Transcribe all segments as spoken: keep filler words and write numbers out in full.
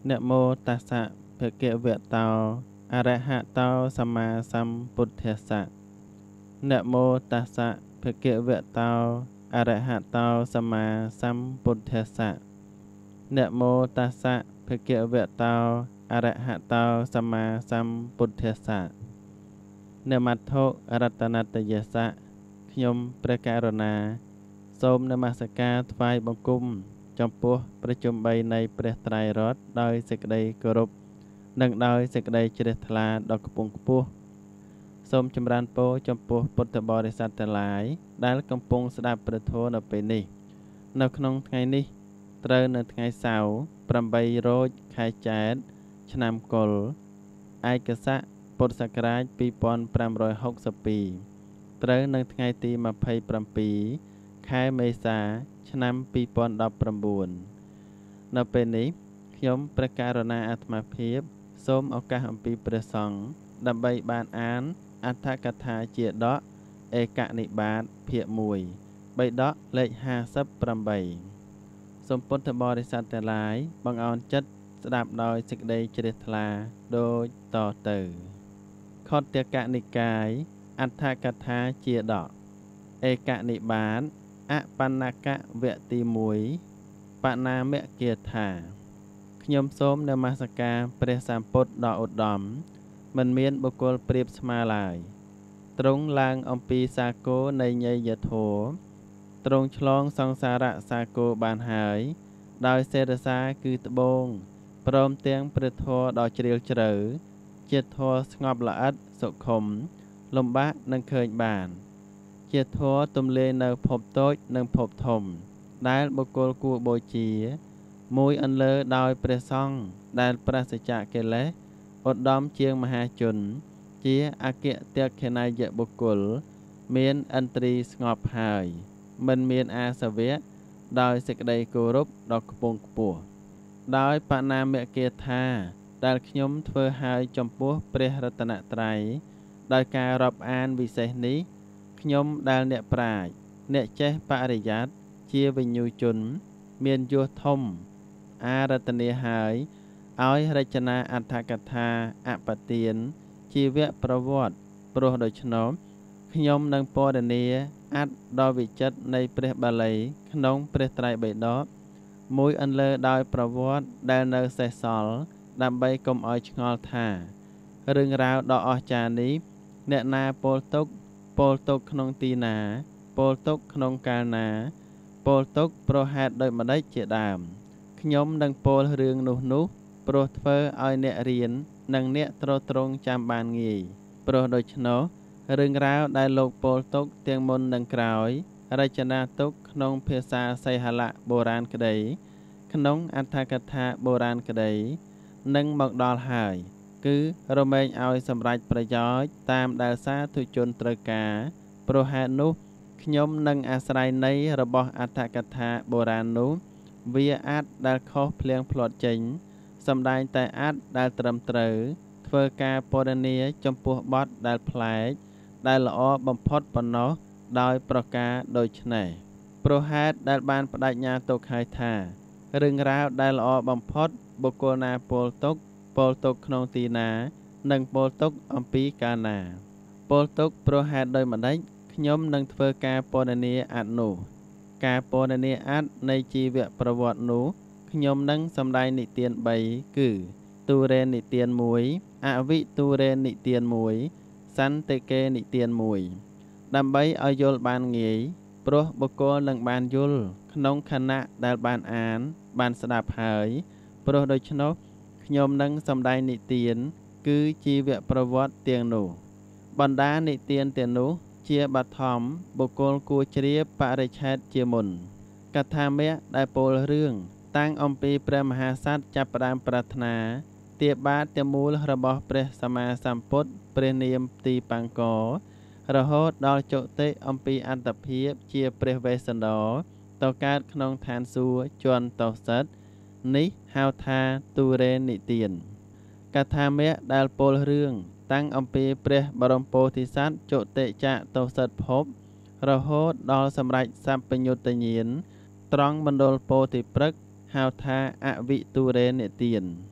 นะโมตัสสะภะคะวะโตอะระหะโตสัมมาสัมพุทธัสสะนะโมตัสสะภะคะวะโตอะระหะโตสัมมาสัมพุทธัสสะนะโมตัสสะภะคะวะโตอะระหะโตสัมมาสัมពុទ្ធស្សៈនមត្ថុរតនតយស្សៈខ្ញុំព្រះករុណាសូមនមស្ការថ្វាយបង្គំចំពោះប្រជុំបីនៃព្រះត្រៃរតន៍ដោយសេចក្តីគោរពនិងដោយសេចក្តីជ្រះថ្លាដ៏ខ្ពង់ខ្ពស់សូមចម្រើនពរចំពោះពុទ្ធបរិស័ទទាំងឡាយដែលកំពុងស្ដាប់ព្រះធម៌នៅពេលនេះនៅក្នុងថ្ងៃនេះត្រូវនៅថ្ងៃសៅរ៍ប្រាំបីរោចខែចែកឆ្នាំកុរឯកស័កពុទ្ធសករាជពីរពាន់ប្រាំរយហកសិបពីរត្រូវនៅថ្ងៃទីម្ភៃប្រាំពីរខែមេសាឆ្នាំពីរពាន់ដប់ប្រាំបួននៅពេលនេះខ្ញុំព្រះករុណាអាត្មាភាពសូមឱកាសអំពីព្រះសង្ឃដើម្បីបានអានអត្ថកថាជាដកឯកនិបាតភាគមួយបីដកលេខហាសិបប្រាំបីសូមពុទ្ធបរិស័ទទាំងឡាយបង្អោនចិត្តស្ដាប់ដោយសេចក្តីជ្រះថ្លាដូចតទៅខុទ្ទកនិកាយអត្ថកថាជាដកឯកនិបាតអបណ្ណកវគ្គទីមួយបណាមគាថាខ្ញុំសូមនមស្ការព្រះសម្ពុទ្ធដ៏ឧត្តមមិនមានបុគ្គលប្រៀបស្មើឡើយទ្រង់ឡើងអំពីសាគរនៃញយធម៌ទ្រង់ឆ្លងសង្សារៈសាគរបានហើយដោយសេរសាគឺត្បូងព្រមទាំងព្រះធម៌ដ៏ជ្រាលជ្រៅជាធម៌ស្ងប់ល្អិតសុខុមលំបាកនឹងឃើញបានជាធម៌ទំលាយនៅភពតូចនិងភពធំដែលបុគ្គលគួរបូជាមួយអន្លើដោយព្រះសង្ឃដែលប្រាសចាកកិលេសឧត្តមជាងមហាជនជាអគ្គតេខេណាយបុគ្គលមានឥន្ទ្រីស្ងប់ហើយមិនមានអាសវៈដោយសេចក្តីគោរពដ៏ខ្ពង់ខ្ពស់ដោយបណាមគាថាដែលខ្ញុំធ្វើឲ្យចំពោះព្រះរតនត្រ័យដោយការរាប់អានវិសេសនេះខ្ញុំដែលអ្នកប្រាជ្ញអ្នកចេះបរិយ័តជាវិញ្ញូជនមានយសធំអារតនាហើយឲ្យរចនាអត្ថកថាអបទានជីវប្រវត្តិព្រោះដូច្នោះខ្ញុំនឹងពណ៌នាអត្ថដ៏វិចិត្រនៃព្រះបាលីក្នុងព្រះត្រៃបិដកមួយអន្លើដោយប្រវត្តិដែលនៅសេសសល់ដើម្បីកុំឲ្យឆ្ងល់ថារឿងរ៉ាវដ៏អស្ចារ្យនេះអ្នកណាពោលទុកពោលទុកក្នុងទីណាពោលទុកក្នុងកាលណាពោលទុកប្រហែលដោយម្ដេចជាដើមខ្ញុំនឹងពោលរឿងនោះនោះព្រោះធ្វើឲ្យអ្នករៀននិងអ្នកត្រួតត្រងចាំបានងាយព្រោះដូច្នោះរឿងរ៉ាវដែលលោកពោលទុកទាំងមុននិងក្រោយរចនាទុកក្នុងភាសាសីហលៈបុរាណក្តីក្នុងអត្ថកថាបុរាណក្តីនឹងមកដល់ហើយគឺរមែងឲ្យសម្រេចប្រយោជន៍តាមដែលសាធុជនត្រូវការព្រោះហេតុនោះខ្ញុំនឹងអាស្រ័យន័យរបស់អត្ថកថាបុរាណនោះវាអាចដែលខុសភ្លៀងភ្លាត់ចេញសម្ដែងតែអាចដែលត្រឹមត្រូវធ្វើការពណ៌នាចំពោះបទដែលប្លែកដែលល្អបំផុតប៉ុណ្ណោះដោយប្រការដូចនេះព្រោះហេតុដែលបានបដិញ្ញាទុកហើយថារឿងរ៉ាវដែលល្អបំផុតបុគ្គលណាពោលទុកពោលទុកក្នុងទីណានិងពោលទុកអំពីកាលណាពោលទុកព្រោះហេតុដោយម្ដេចខ្ញុំនឹងធ្វើការពណ៌នាអត្ថនោះការពណ៌នាអត្ថនៃជីវប្រវត្តិនោះខ្ញុំនឹងសម្ដែងនិទានបីគឺទុរេននិទានមួយអវិទុរេននិទានមួយសន្តិកេនិទានមួយដើម្បីឲ្យយល់បានងាយព្រោះបុគ្គលនឹងបានយល់ក្នុងខណៈដែលបានអានបានស្ដាប់ហើយព្រោះដូច្នោះខ្ញុំនឹងសម្ដែងនិទានគឺជីវប្រវត្តិទាំងនោះបណ្ដានិទានទាំងនោះជាបឋមបុគ្គលគួរជ្រាបបរិច្ឆេទជាមុនកថាមគ្គដែលពោលរឿងតាំងអំពីព្រះមហាក្សត្រចាប់ផ្ដើមប្រាថ្នាទាបាតទាំងមូលរបស់ព្រះសម្មាសម្ពុទ្ធព្រះនាមទីបង្ករហូតដល់ជតិអំពីអត្តភាពជាព្រះវេស្សន្តរទៅកើតក្នុងឋានសួគ៌ជាន់តោសិតនេះហៅថាទុរេននិទានកថាមគ្គដែលពោលរឿងតាំងអំពីព្រះបរមពោធិសត្វជតិចតោសិតភពរហូតដល់សម្រេចសัพពញ្ញុតញ្ញាណត្រង់មណ្ឌលពោធិព្រឹក្ខហៅថាអវិទុរេននិទាន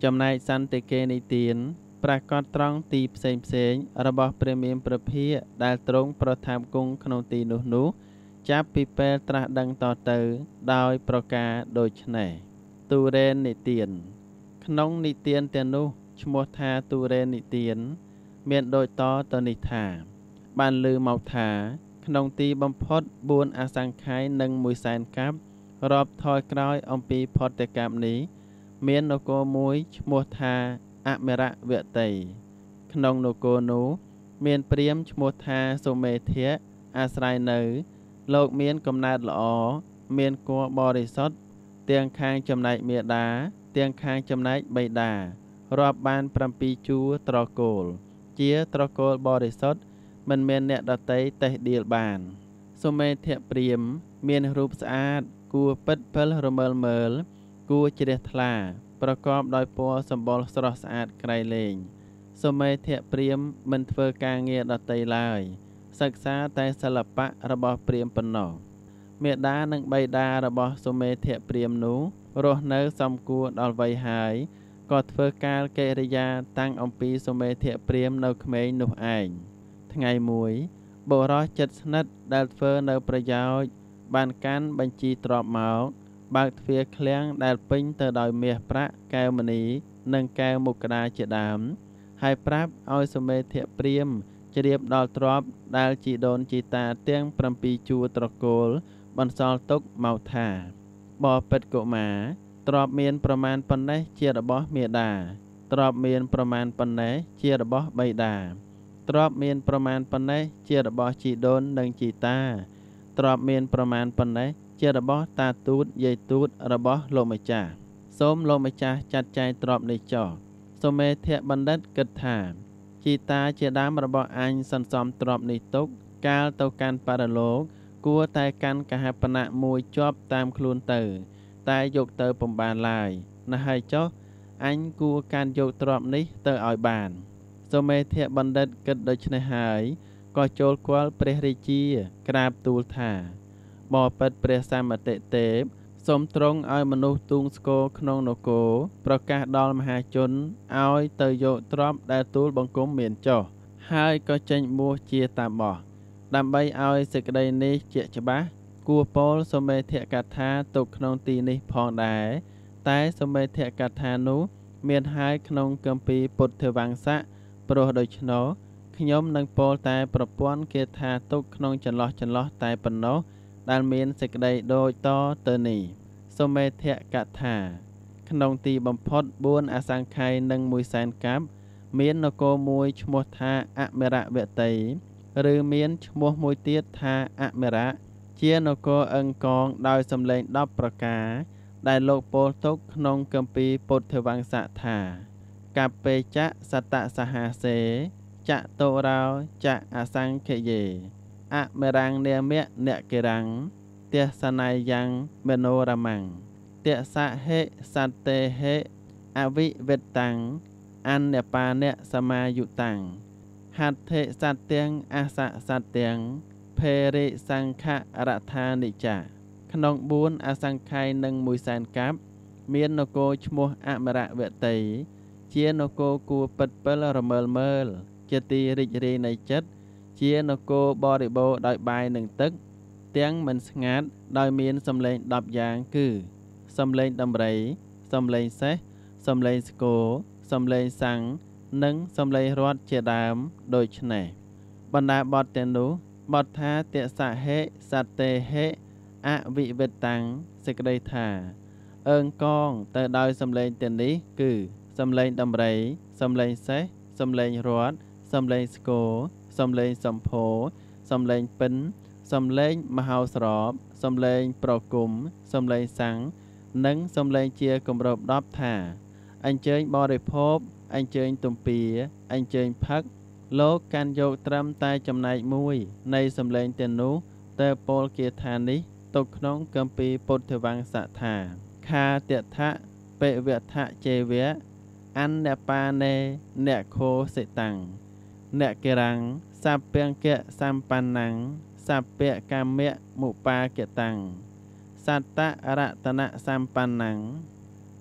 ចំណែកសន្តិកេនិទានប្រកាសត្រង់ទីផ្សេងផ្សេងរបស់ព្រះមានព្រះភិក្ខដែលទ្រង់ប្រថាប់គង់ក្នុងទីនោះនោះចាប់ពីពេលត្រាស់ដឹងតទៅដោយប្រការដូចនេះទុរេននិទានក្នុងនិទានទាំងនោះឈ្មោះថាទុរេននិទានមានដូចតទៅនេះថាបានឮមកថាក្នុងទីបំផុតបួនអសង្ខ័យនិងមួយសែនកាប់រាប់ថយក្រោយអំពីផុតកាប់នេះមាននគរមួយឈ្មោះថាអមេរវតីក្នុងនគរនោះមានព្រាហ្មណ៍ឈ្មោះថាសុមេធៈអាស្រ័យនៅលោកមានកំណើតល្អមានគភ៌បរិសុទ្ធទាំងខាងចំណែកមាតាទាំងខាងចំណែកបិតារាប់បានប្រាំពីរជួរត្រកូលជាត្រកូលបរិសុទ្ធមិនមានអ្នកដតីតេះដៀលបានសុមេធៈព្រាហ្មណ៍មានរូបស្អាតគួរពិតពិលរមើលមើលគួរជ្រះថ្លាប្រកបដោយពណ៌សម្បុរស្រស់ស្អាតក្រៃលែងសុមេធៈព្រាហ្មណ៍មិនធ្វើការងារដតីឡើយសិក្សាតែសិល្បៈរបស់ព្រាហ្មណ៍ប៉ុណ្ណោះមេដានិងបិតារបស់សុមេធៈព្រាហ្មណ៍នោះរស់នៅសំគួរដល់វ័យហើយក៏ធ្វើកាលកិរិយាតាំងអំពីសុមេធៈព្រាហ្មណ៍នៅក្មេងនោះឯងថ្ងៃមួយបុរសចិត្តស្និទ្ធដែលធ្វើនៅប្រយោជន៍បានកាន់បញ្ជីទ្រព្យមកបើកទ្វារឃ្លាំងដែលពេញទៅដោយមាសប្រាក់កែវមណីនិងកែវមុក្តាជាដើមហើយប្រាប់ឲ្យសុមេធៈព្រាហ្មណ៍ជ្រាបដល់ទ្រព្យដែលជីដូនជីតាទាំងប្រាំពីរជួរត្រកូលបន្សល់ទុកមកថាបពិតកុមារទ្រព្យមានប្រមាណប៉ុណ្ណេះជារបស់មាតាទ្រព្យមានប្រមាណប៉ុណ្ណេះជារបស់បិតាទ្រព្យមានប្រមាណប៉ុណ្ណេះជារបស់ជីដូននិងជីតាទ្រព្យមានប្រមាណប៉ុណ្ណេះជារបស់តាទូតយាយទូតរបស់លោកម្ចាស់សូមលោកម្ចាស់ចាត់ចែងទ្រព្យនេះចុះសុមេធៈបណ្ឌិតគិតថាជីតាជាដើមរបស់អញសន្សំទ្រព្យនេះទុកកាលទៅកាន់បរលោកគួរតែកាន់កហបណៈមួយជាប់តាមខ្លួនទៅតែយកទៅពំបានឡើយណាស់ហើយចុះអញគួរកាន់យកទ្រព្យនេះទៅឲ្យបានសុមេធៈបណ្ឌិតគិតដូច្នេះហើយក៏ចូលគាល់ព្រះរាជាក្រាបទូលថាបពិតព្រះសមតិទេពសូមទ្រង់ឲ្យមនុស្សទូងស្គរក្នុងនគរប្រកាសដល់មហាជនឲ្យទៅយកទ្រព្យដែលទូលបង្គំមានចុះហើយក៏ចេញបួសជាតាបសដើម្បីឲ្យសេចក្តីនេះជាច្បាស់គួរពោលសុមេធៈកថាទុកក្នុងទីនេះផងដែរតែសុមេធៈកថានោះមានហើយក្នុងគម្ពីរពុទ្ធវង្សៈព្រោះដូច្នោះខ្ញុំនឹងពោលតែប្រព័ន្ធគាថាទុកក្នុងចន្លោះចន្លោះតែប៉ុណ្ណោះដែលមានសេចក្តីដូចតទៅនេះសុមេធៈកថាក្នុងទីបំផុតបួនអសង្ខ័យនិងមួយសែនកាប់មាននគរមួយឈ្មោះថាអមេរវតីឬមានឈ្មោះមួយទៀតថាអមេរៈជានគរអឹងកងដោយសម្លេងដប់ប្រការដែលលោកពោលទុកក្នុងគម្ពីរពុទ្ធវង្សៈថាកបេចៈសតសហសេចតុរោចអសង្ខយេអមេរាំងនាមៈអ្នកកិរាំងទស្សន័យយ៉ាងមនោរមੰងទសហេសត្ទេហេអវិវិតតាំងអញ្ញបានៈសមាយុតាំងហត្ថិសត្ទាំងអសសត្ទាំងភេរិសង្ខរដ្ឋានិចាក្នុងបួនអសង្ខ័យនិងមួយសែនកាប់មាននគរឈ្មោះអមរវតីជានគរគួរពិតពិលរមើលមើលជាទីរីករាយនៃចិត្តជានគរបរិបូរដោយបាយនិងទឹកទាំងមិនស្ងាត់ដោយមានសំឡេងដប់យ៉ាងគឺសំឡេងដំរីសំឡេងសេះសំឡេងស្គរសំឡេងសាំងនិងសំឡេងរត់ជាដើមដូចនេះបណ្ដាបទទាំងនោះបទថាទសហេសត្ទេហេអវិវិតតាំងសេចក្តីថាអើងកងទៅដោយសំឡេងទាំងនេះគឺសំឡេងដំរីសំឡេងសេះសំឡេងរត់សំឡេងស្គរសំឡេងសំភោសំឡេងពិនសំឡេងមហោស្រពសំឡេងប្រគុំសំឡេងសាំងនិងសំឡេងជាគម្របដប់ថាអញ្ជើញបរិភោគអញ្ជើញទំពាអញ្ជើញផឹកលោកកាន់យកត្រឹមតែចំណែកមួយនៃសំឡេងទាំងនោះទៅពោលគាថានេះទុកក្នុងគម្ពីរពុទ្ធវង្សៈថាខាទថៈបិវថៈជេវៈអញ្ញបានេអ្នកខោសិតាំងអ្នកកិរាំងសព្យង្គៈសម្បណ្ណੰសព្យកម្មៈមុបាគតាំងសត្តរតនៈសម្បណ្ណੰ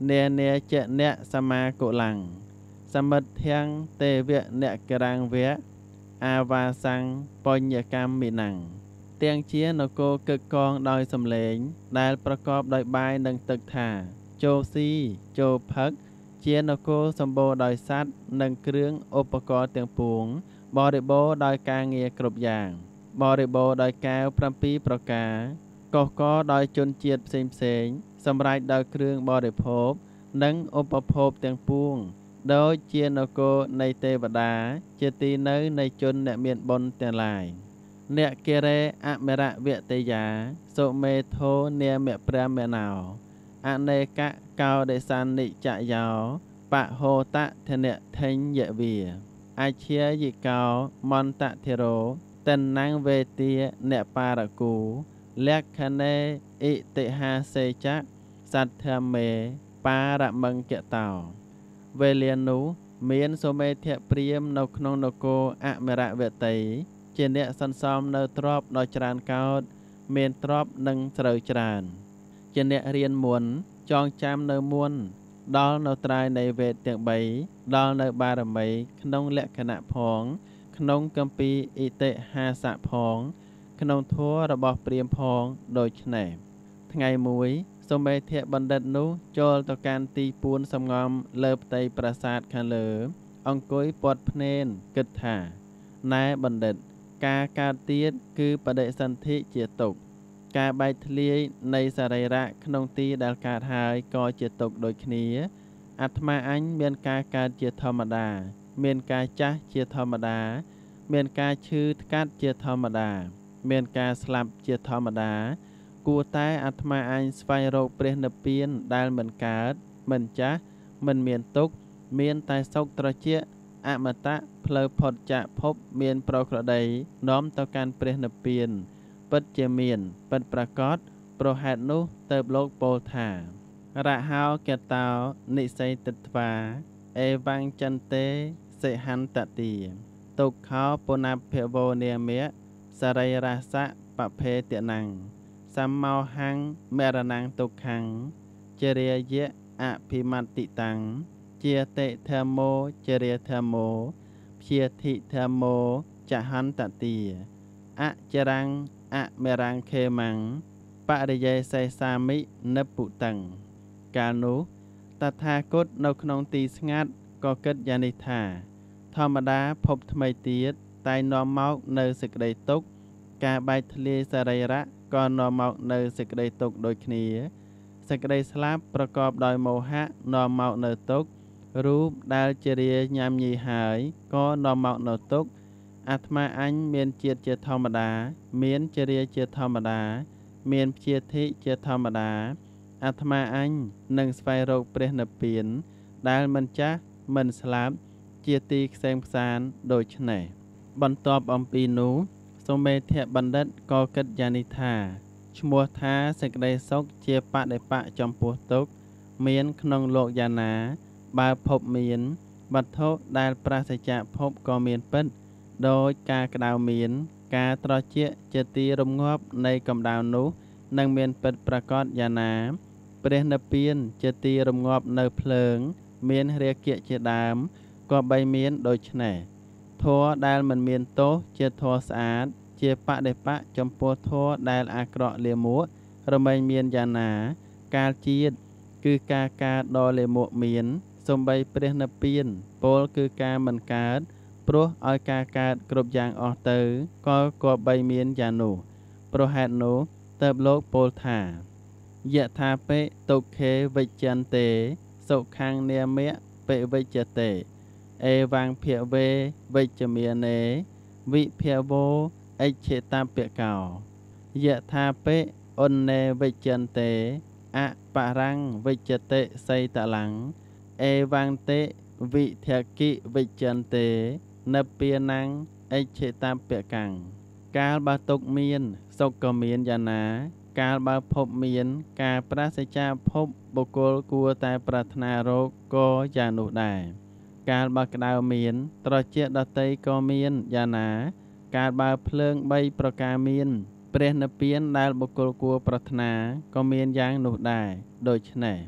เนเนเจเนสมากุลังสมิทเทียงเตเวะเนกรังเวะอาวาสังปัญญกรรมมินังเตียงเชียนโกกึกกองโดยสำเลงได้ประกอบโดยใบหนึ่งตึกถาโจซีโจพักเชียนโกสมบูรณ์โดยสัตว์หนึ่งเครื่องอุปกรณ์เตียงปวงบริโภคโดยการเงียกรบอย่างบริโภคโดยแก้วพระปีประกาก็ก็โดยจนเจียดเสียงเสียงสำหรับโดยเครื่องบริโภคนั่งอุปโภคเตียงปวงโดยเจียนโกในเทวดาเจตีเนในจนเนเมียนบนเตียงลายเนเกเรอะเมระเวเตยาโสเมโทเนเมเปรเมนาวอเนกะเกาเดสันนิจยาวปะโหตะเทเนเทนเยเวียอาเชียยิเกามอนตะเทโรเตันนังเวเตียเนปารกูเล็กคเนอิติหาเซจักสัตเทเมปาระมังเกตาวเวเลียนูเมียนโสเมเทเปรียมนกนงนโกอะเมระเวเตยเจเนสันซอมเนตรอบนจรานเกาดเมียนตรอบนังเสรจรานเจเนเรียนมวนจองจำเนมวนดอลเนตรายในเวทเตียงใบดอลเนบารมัยขนงและขณะพองขนงกัมปีอิเตหาสะพองขนงทัวระบอบเปรียมพองโดยแน่ไงมวยสมัยเทบันดัดนุโจลต่อการตีปูนสมงอมเลิบไตปราสาทคันเลอองกุยปอดพเนนกึดถานายบันดัดกาการเตียดคือประเดสันธิเจตกกาใบทะเลในสารระขนงตีดาลกาหายกอเจตกโดยคณีอัตมาอันเมียนกาการเจธรรมดาเมียนกาจ้าเจธรรมดาเมียนกาชื่อกัดเจธรรมดาเมียนกาสลับเจธรรมดากูใต้อัตมาอันสไฟโรเปรนเปียนได้เหมือนกาดเหมือนจ้ามันเมียนตุกเมียนไตซกตรเจอมตะเพลพดจะพบเมียนโปรกระไดน้อมต่อการเปรนเปียนปัจเจเมียนปัจประกอบโปรหัดนุเติบโลกโปธาระหาวเกตาวนิสัยติดวาเอวังจันเตเสหันตตีตุกเขาปุณเพโวเนียเมะสไรราสะปะเพเตนังสัมมาหังเมรนังตุขังเจริยเยะอภิมัตติตังเจเตเทโมเจริยเทโมเพียธิเทโมจะหันตตีอะจรังอะเมรังเคมังปะริเยไซสามินปุตังกานุตถาคตนกนงตีสงัดก็เกิดยานิธาธรรมดาพบทำไมตีดตายนอมเมาในสกไดตุกกาใบทะเลสไรระก็นอมเมาในสกไดตุกโดยคณีสกไดสลับประกอบโดยโมหะนอมเมาในตุกรูปดาลเจริยยามยีหายก็นอมเมาในตุกอาตมาอันเมียนเจียดเจธรรมดาเมียนเจริยเจธรรมดาเมียนเจียธิเจธรรมดาอาตมาอันหนึ่งสไฟโรเปรนเปียนได้มันจ้ามันสลับเจียตีเซงสารโดยชนบรรทบอมปีนูสมเมเทบันดัดกอกัดยานิธาชมัวท้าสกไดซกเจียปะไดปะจอมปูตุกเมียนขนงโลกยานาบาพบเมียนบัตโทได้ปราศจากพบก็เมียนเป็ดโดยกากระดาวเมียนกาตรเจียเจตีรมงอบในกำดาวนุนังเมียนเป็ดประกอบยานาเปรนเปียนเจตีรมงอบในเพลิงเมียนเรียกเกียเจดามก็ใบเมียนโดยชนทัวได้มันเมียนโตเจทัวสะอาดเจปะเดปะจำปัวทัวได้อากระเลียมัวระเมเมียนยานากาจีดคือกากาดอเลมัวเมียนสมใบเปรนเปียนโปลคือกามันกาดโปรออยกากาดกรบยางออเตอร์ก็กอใบเมียนยานูโปรแฮดนูเติบโลกโปลธายะทาเปตุเควิจันเตสุขังเนียเมะเปวิจเตเอวังเพียเววิจเมียเนวิเพียโวเอเชตาเปียเก่ายะทาเปอนเนวิจันเตอะปะรังวิจเตไซตะหลังเอวังเตวิเทกิวิจันเตนเปียนังเอเชตาเปียกังกาลบาตุกเมียนสกเมียนยานาการบาพบเมียนการปราศจากพบบุคคลกลัวแต่ปรารถนาโรคก็อย่างหนุได้การบากดาวเมียนตรเจดเตยก็เมียนยานาการบาเพลิงใบประกาเมียนเปรนเปียนได้บุคคลกลัวปรารถนาก็เมียนอย่างหนุได้โดยชนะ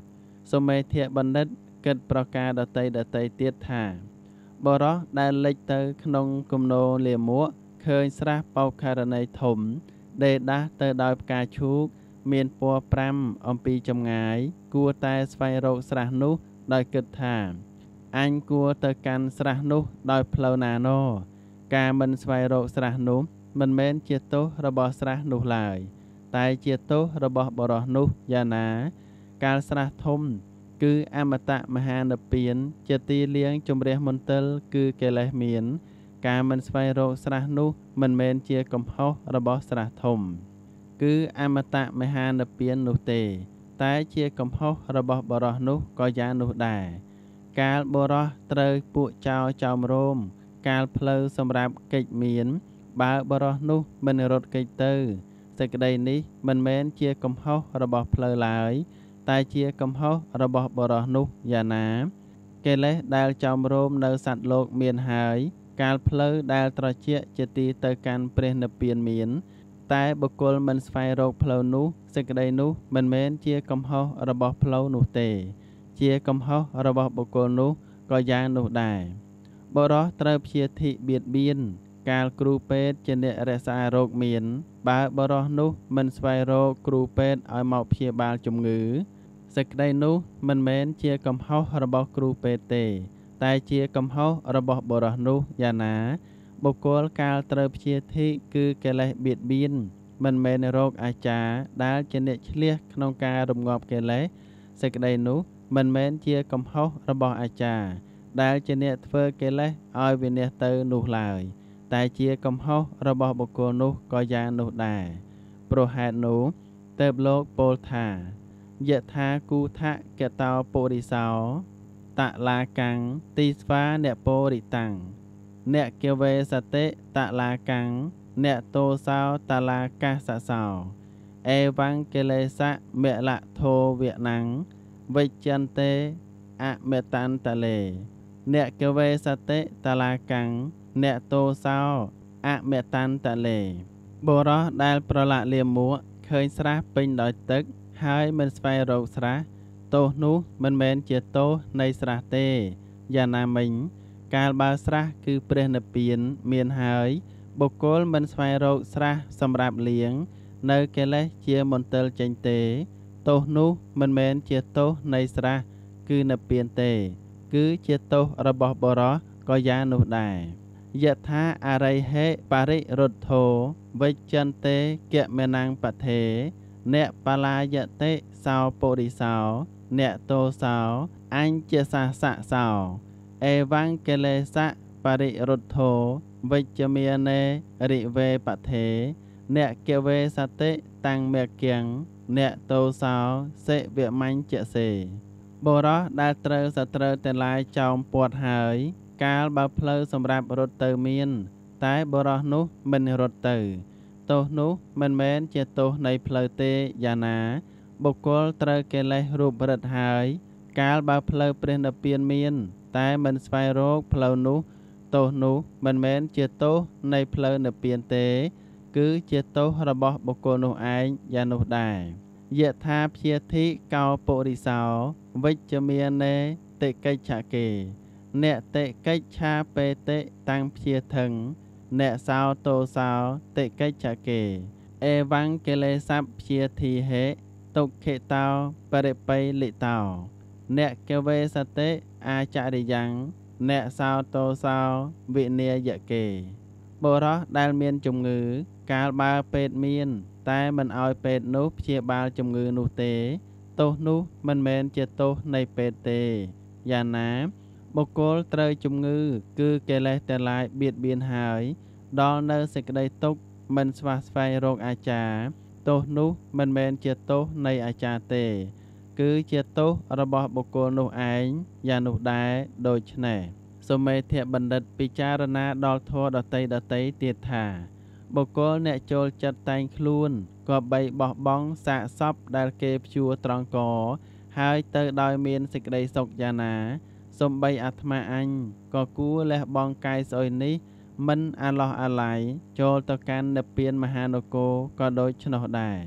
សុមេធៈបណ្ឌិតគិតប្រការដតីដតីទៀតថាបរោះដែលលេចទៅក្នុងគំនរលាមកឃើញស្រះបោកខរណីធំដេដាស់ទៅដោយផ្កាឈូកមានពណ៌ប្រាំអំពីចម្ងាយគួរតែស្វែងរកស្រះនោះដោយគិតថាអញគួរទៅកាន់ស្រះនោះដោយផ្លូវណាណការមិនស្វែងរកស្រះនោះមិនមែនជាទោសរបស់ស្រះនោះឡើយតែជាទោសរបស់បរោះនោះយ៉ាងណាកាលស្រះធំគឺអមតៈមហានិព្វានជាទីលាងជំរះមន្ទិលគឺកិលេសមានការមិនស្វែងរកស្រះនោះមិនមែនជាកំហុសរបស់ស្រះធំគឺអមតៈមហានិព្វាននោះទេតែជាកំហុសរបស់បរោះនោះក៏យ៉ាងនោះដែរកាលបរោះត្រូវពួកចោរចោមរោមកាលផ្លូវសម្រាប់កិច្ចមានបើបរោះនោះមិនរត់កិច្ចទៅសេចក្តីនេះមិនមែនជាកំហុសរបស់ផ្លូវឡើយតែជាកំហុសរបស់បរោះនោះយ៉ាងណាកិលេសដែលចោមរោមនៅសត្វលោកមានហើយកាលផ្លូវដែលត្រជាក់ជាទីទៅកាន់ព្រះនិព្វានមានតែបុគ្គលមិនស្វែងរកផ្លូវនោះសេចក្តីនោះមិនមែនជាកំហុសរបស់ផ្លូវនោះទេជាកំហុសរបស់បុគ្គលនោះក៏យ៉ាងនោះដែរបរោះត្រូវព្យាធិបៀតបៀនកាលគ្រូពេទ្យជាអ្នករក្សារោគមានបើបរោះនោះមិនស្វែងរកគ្រូពេទ្យឲ្យមកព្យាបាលជំងឺសេចក្តីនោះមិនមែនជាកំហុសរបស់គ្រូពេទ្យទេតែជាកំហុសរបស់បរោះនោះយ៉ាងណាបុគ្គលកាលត្រូវព្យាធិគឺកិលេសបៀតបៀនមិនមែនរោគអាចារ្យដែលជាអ្នកឆ្លៀសក្នុងការរំងាប់កិលេសសេចក្តីនោះមិនមែនជាកំហុសរបស់អាចារ្យដែលជាអ្នកធ្វើកិលេសឲ្យវិនាសទៅនោះឡើយតែជាកំហុសរបស់បុគ្គលនោះក៏យ៉ាងនោះដែរព្រោះហេតុនោះទើបលោកពោលថាយថាគូថៈកតោពុរិសោតឡាកាំងទីស្វាអ្នកពោរិតាំងអ្នកគវេសតិតឡាកាំងអ្នកតោសោតឡាកាសសោអេវង្កិលេសៈមលធោវៈណੰវិជ្ជន្ទេអមេតន្តលេអ្នកគវេសតិតឡាកាំងអ្នកតោសោអមេតន្តលេបរោះដែលប្រឡាក់លាមកឃើញស្រះពេញដោយទឹកហើយមិនស្វែងរកស្រះទោសនោះមិនមែនជាទោសនៃស្រះទេយ៉ាងណាមិញកាលបើស្រះគឺព្រះនិព្វានមានហើយបុគ្គលមិនស្វែងរកស្រះសម្រាប់លាងនៅកិលេសជាមន្ទិលចេញទេទោសនោះមិនមែនជាទោសនៃស្រះគឺនិព្វានទេគឺជាទោសរបស់បរោះក៏យ៉ាងនោះដែរយថាអរិហេបរិរុទ្ធោវិជ្ជន្ទេគមេណੰបថេអ្នកបលាយតិសោពុរិសោអ្នកតោសោអញ្ជសាសៈសោអេវង្កិលេសៈបរិរុទ្ធោវិជ្ជមេនេរិវេបថេអ្នកគវេសតិតាំងមេគៀងអ្នកតោសោសិវមញ្ជសេបរោះដែលត្រូវសត្រូវទាំងឡាយចោមពាត់ហើយកាលបើផ្លូវសម្រាប់រត់ទៅមានតែបរោះនោះមិនរត់ទៅទោសនោះមិនមែនជាទោសនៃផ្លូវទេយ៉ាងណាបុគ្គលត្រូវកិលេសរូបរិទ្ធហើយកាលបើផ្លូវព្រះនិព្វានមានតែមិនស្វែងរកផ្លូវនោះទោសនោះមិនមែនជាទោសនៃផ្លូវនិព្វានទេគឺជាទោសរបស់បុគ្គលនោះឯងយ៉ាងនោះដែរយថាព្យាធិកោពុរិសោវិជ្ជមេនេតិកិច្ឆកេអ្នកតិកិច្ឆាបេតិតាំងព្យាធឹងអ្នកសោតោសោតិកិច្ឆកេអេវង្កិលេសៈព្យាធិហេទុក្ខិតោបរិបៃលិតោអ្នកគវេសតិអាចរិយ៉ាងអ្នកសោតោសោវិនាយកេបរោះដែលមានជំងឺកាលបើពេទ្យមានតែមិនឲ្យពេទ្យនោះព្យាបាលជំងឺនោះទេទោសនោះមិនមែនជាទោសនៃពេទ្យទេយ៉ាងណាបុគ្គលត្រូវជំងឺគឺកិលេសទាំងឡាយបៀតបៀនហើយដល់នៅសេចក្តីទុក្ខមិនស្វះស្វែងរកអាចារ្យទោសនោះមិនមែនជាទោសនៃអាចារ្យទេគឺជាទោសរបស់បុគ្គលនោះឯងយ៉ាងនោះដែរដូច្នេះសុមេធៈបណ្ឌិតពិចារណាដល់ធម៌ដតីដតីទៀតថាបុគ្គលអ្នកចូលចិត្តតែងខ្លួនក៏បីបោះបង់សាកសពដែលគេព្យួរត្រង់កហើយទៅដោយមានសេចក្តីសុខយ៉ាងណាសំបីអាត្មាអញក៏គួរលះបង់កាយស្អុយនេះមិនអាឡោះអាល័យចូលទៅកាន់និព្វានមហានគរក៏ដូចឆ្នោះដែរ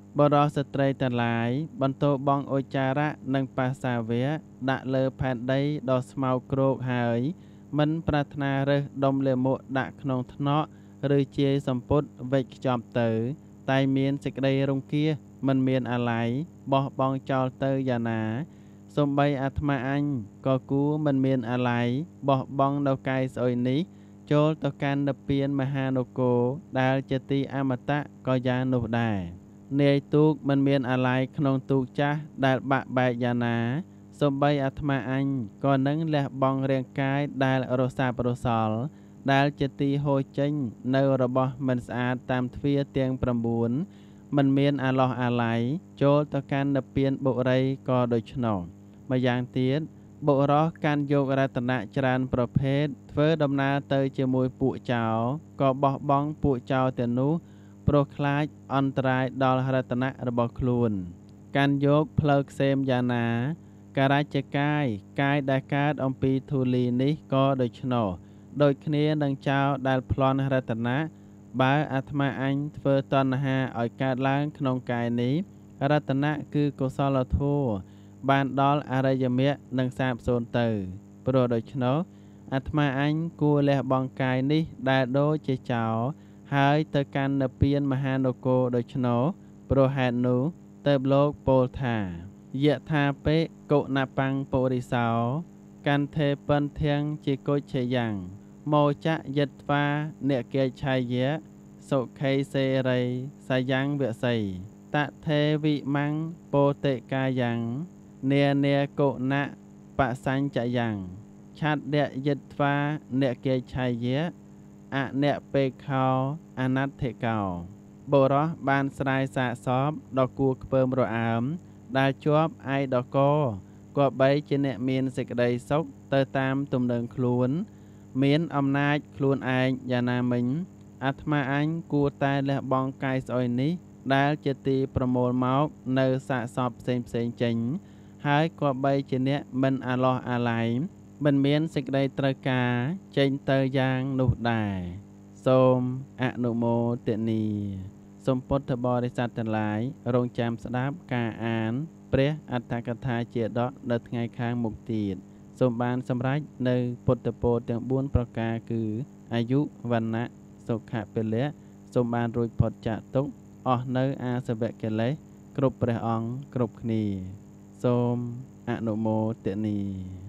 បរោះស្ត្រីទាំងឡាយបន្ទោបងឧច្ចារៈនិងបាសាវៈដាក់លើផែនដីដ៏ស្មៅគ្រោកហើយមិនប្រាថ្នារើសដុំលាមកដាក់ក្នុងថ្នាក់ឬជាយសម្ពុតវិចខ្ចប់ទៅតែមានសេចក្តីរង្គៀសមិនមានអាល័យបោះបង់ចោលទៅយ៉ាងណាសូម្បីអាត្មាអញក៏គួរមិនមានអាល័យបោះបង់នៅកាយស្អុយនេះចូលទៅកាន់និព្វានមហានគរដែលជាទីអមតៈក៏យ៉ាងនោះដែរនាយទូកមិនមានអាល័យក្នុងទូកចាស់ដែលបាក់បែកយ៉ាងណាសូម្បីអាត្មាអញក៏នឹងលះបង់រាងកាយដែលរសាបរសល់ដែលជាទីហូរចេញនៅរបស់មិនស្អាតតាមទ្វារទាំងប្រាំបួនមិនមានអាឡោះអាល័យចូលទៅកាន់និព្វានបុរីក៏ដូច្នោះម្យ៉ាងទៀតបុរសកាន់យករតនៈច្រើនប្រភេទធ្វើដំណើរទៅជាមួយពួកចោរក៏បោះបង់ពួកចោរទាំងនោះព្រោះខ្លាចអន្តរាយដល់រតនៈរបស់ខ្លួនកាន់យកផ្លូវក្សេមយ៉ាងណាការัจចកាយកាយដែលកើតអំពីធូលីនេះក៏ដូច្នោះដូចគ្នានឹងចោរដែលប្លន់រតនៈបើអាត្មាអញធ្វើតណ្ហាឲ្យកើតឡើងក្នុងកាយនេះរតនៈគឺកុសលធម៌បានដល់អរិយមគ្គនឹងសាបសូន្យទៅព្រោះដូច្នោះអាត្មាអញគួរលះបង់កាយនេះដែលដូចជាចោរហើយទៅកាន់និព្វានមហានគរដូច្នោះព្រោះហេតុនោះទើបលោកពោលថាយថាពេកុណបង្សពុរិសោកន្ធេបិនធាំងជាគុច្ឆយ៉ាងមោចៈយិត្វានិកេឆាយៈសុខេសេរីសាយ៉ាងវិស័យតថេវិមੰពោតិកាយ៉ាងនានាកុណបសញ្ចយ៉ាងឆាត់ដយិត្វានិកេឆាយៈអនិពេខោអនត្ថិកោបុរសបានស្រាយសាកសពដ៏គួរខ្ពើមរអើមដែលជាប់ឯដកគប្បីជាអ្នកមានសេចក្តីសុខទៅតាមទំនើងខ្លួនមានអំណាចខ្លួនឯងយ៉ាងណាមិញអាត្មាអញគួរតែលះបង់កាយស្អុយនេះដែលជាទីប្រមូលមកនៅសាកសពផ្សេងផ្សេងចេញហើយគប្បីជាអ្នកមិនអាឡោះអាល័យមិនមានសេចក្តីត្រូវការចេញទៅយ៉ាងនោះដែរសូមអនុមោទនាសូមពុទ្ធបរិស័ទទាំងឡាយរងចាំស្ដាប់ការអានព្រះអត្ថកថាជាដកនៅថ្ងៃខាងមុខទៀតសូមបានសម្រេចនៅពុទ្ធពរទាំងបួនប្រការគឺអាយុវណ្ណៈសុខៈពលៈសូមបានរួចផុតចាកទុក្ខអស់នៅអាសវៈកិលេសគ្រប់ព្រះអង្គគ្រប់គ្នាសូមអនុមោទនា